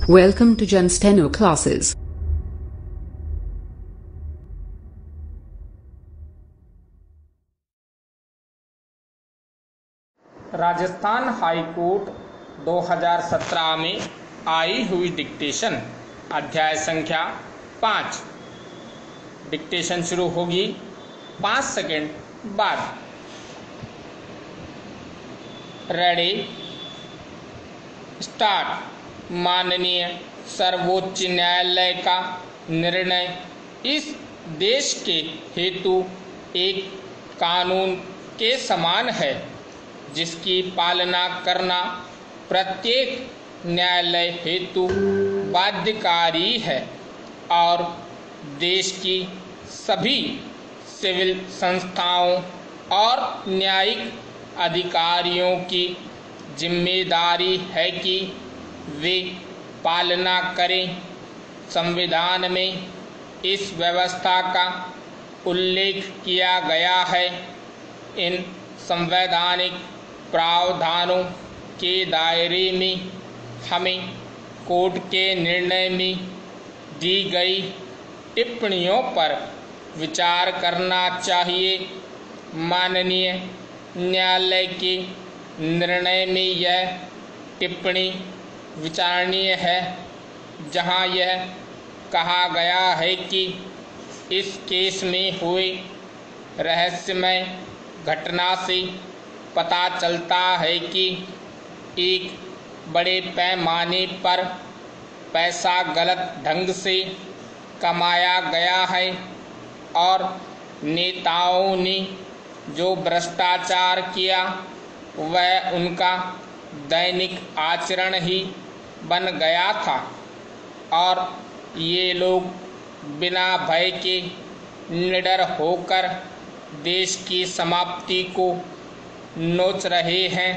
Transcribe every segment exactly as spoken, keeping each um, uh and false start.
Welcome to Jen Steno classes. Rajasthan high court दो हज़ार सत्रह में आई हुई डिक्टेशन अध्याय संख्या पाँच। डिक्टेशन शुरू होगी पाँच सेकंड बाद। Ready start. माननीय सर्वोच्च न्यायालय का निर्णय इस देश के हेतु एक कानून के समान है, जिसकी पालना करना प्रत्येक न्यायालय हेतु बाध्यकारी है और देश की सभी सिविल संस्थाओं और न्यायिक अधिकारियों की जिम्मेदारी है कि वे पालना करें। संविधान में इस व्यवस्था का उल्लेख किया गया है। इन संवैधानिक प्रावधानों के दायरे में हमें कोर्ट के निर्णय में दी गई टिप्पणियों पर विचार करना चाहिए। माननीय न्यायालय के निर्णय में यह टिप्पणी विचारणीय है, जहां यह कहा गया है कि इस केस में हुए रहस्यमय घटना से पता चलता है कि एक बड़े पैमाने पर पैसा गलत ढंग से कमाया गया है और नेताओं ने जो भ्रष्टाचार किया वह उनका दैनिक आचरण ही बन गया था और ये लोग बिना भय के निडर होकर देश की समाप्ति को नोच रहे हैं।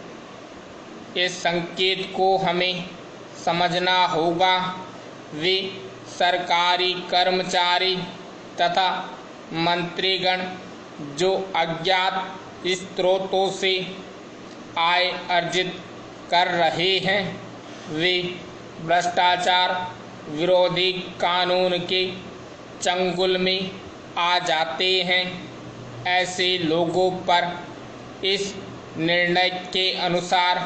इस संकेत को हमें समझना होगा। वे सरकारी कर्मचारी तथा मंत्रीगण जो अज्ञात स्रोतों से आय अर्जित कर रहे हैं, वे भ्रष्टाचार विरोधी कानून के चंगुल में आ जाते हैं। ऐसे लोगों पर इस निर्णय के अनुसार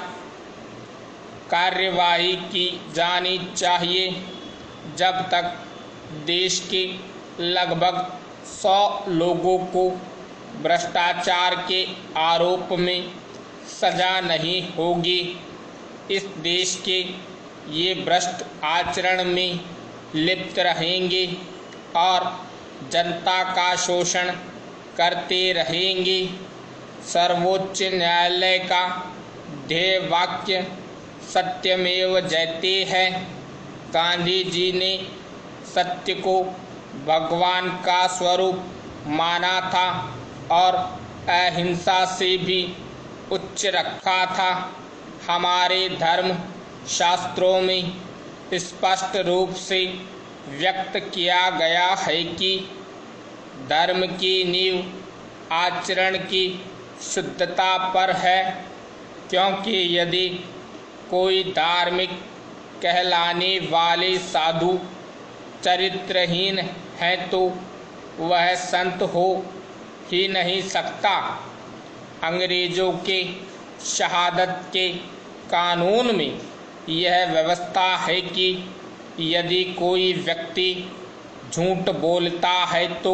कार्यवाही की जानी चाहिए जब तक देश के लगभग सौ लोगों को भ्रष्टाचार के आरोप में सजा नहीं होगी। इस देश के ये भ्रष्ट आचरण में लिप्त रहेंगे और जनता का शोषण करते रहेंगे। सर्वोच्च न्यायालय का ध्येय वाक्य सत्यमेव जयते है। गांधी जी ने सत्य को भगवान का स्वरूप माना था और अहिंसा से भी उच्च रखा था। हमारे धर्म शास्त्रों में स्पष्ट रूप से व्यक्त किया गया है कि धर्म की नींव आचरण की शुद्धता पर है, क्योंकि यदि कोई धार्मिक कहलाने वाले साधु चरित्रहीन है तो वह संत हो ही नहीं सकता। अंग्रेजों के शहादत के कानून में यह व्यवस्था है कि यदि कोई व्यक्ति झूठ बोलता है तो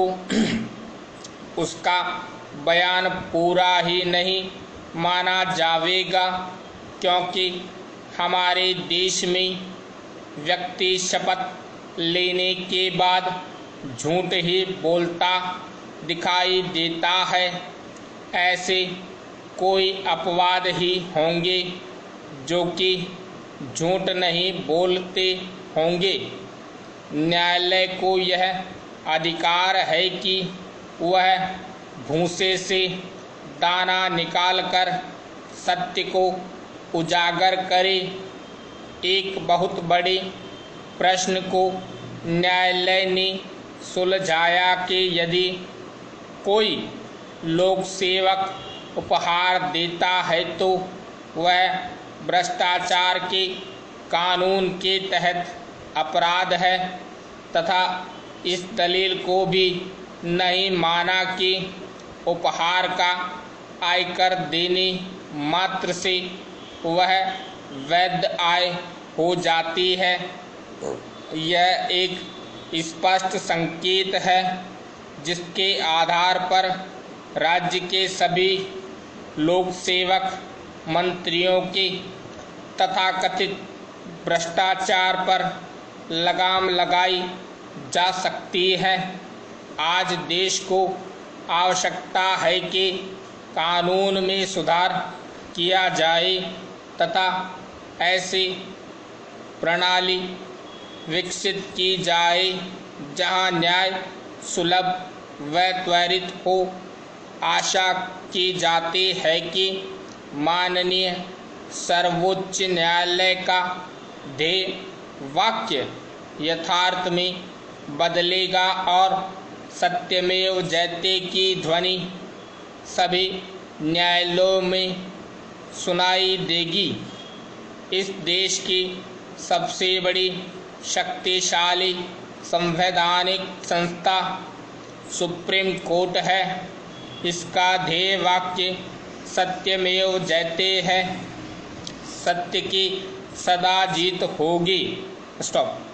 उसका बयान पूरा ही नहीं माना जाएगा, क्योंकि हमारे देश में व्यक्ति शपथ लेने के बाद झूठ ही बोलता दिखाई देता है। ऐसे कोई अपवाद ही होंगे जो कि झूठ नहीं बोलते होंगे। न्यायालय को यह अधिकार है कि वह भूसे से दाना निकालकर सत्य को उजागर करे। एक बहुत बड़े प्रश्न को न्यायालय ने सुलझाया कि यदि कोई लोक सेवक उपहार देता है तो वह भ्रष्टाचार के कानून के तहत अपराध है तथा इस दलील को भी नहीं माना कि उपहार का आयकर देने मात्र से वह वैध आय हो जाती है। यह एक स्पष्ट संकेत है जिसके आधार पर राज्य के सभी लोक सेवक मंत्रियों के तथाकथित भ्रष्टाचार पर लगाम लगाई जा सकती है। आज देश को आवश्यकता है कि कानून में सुधार किया जाए तथा ऐसी प्रणाली विकसित की जाए जहां न्याय सुलभ व त्वरित हो। आशा की जाती है कि माननीय सर्वोच्च न्यायालय का ध्येय वाक्य यथार्थ में बदलेगा और सत्यमेव जयते की ध्वनि सभी न्यायालयों में सुनाई देगी। इस देश की सबसे बड़ी शक्तिशाली संवैधानिक संस्था सुप्रीम कोर्ट है। इसका ध्येय वाक्य सत्यमेव जयते है। सत्य की सदा जीत होगी। स्टॉप।